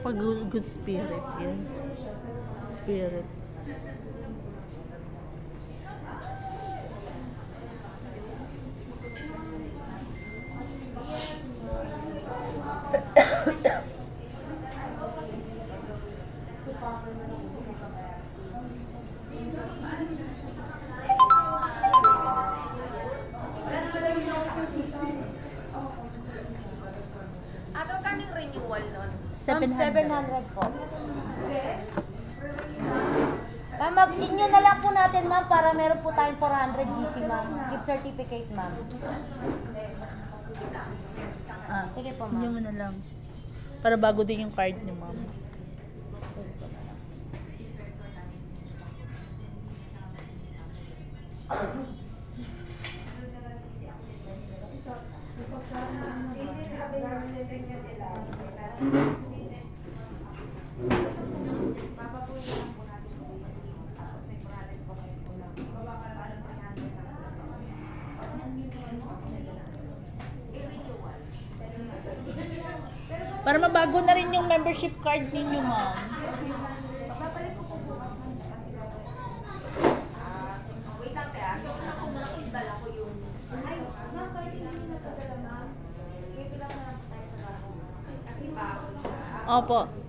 Pag good spirit yun. Spirit. Ato kaning renewal nun? 700 po. Ma'am, mag-inyo na lang po natin, ma'am, para meron po tayong 400 GC, ma'am. Gift certificate, ma'am. Sige po, ma'am. Yun mo na lang. Para bago din yung card ni ma'am. Para mabago na rin yung membership card ninyo, ma'am. Wait lang, te. Dala ko yung... Ay, ma'am, kahit hindi natagala, ma'am. Bibilang na lang tayo sa bago. Kasi bago siya. Opo.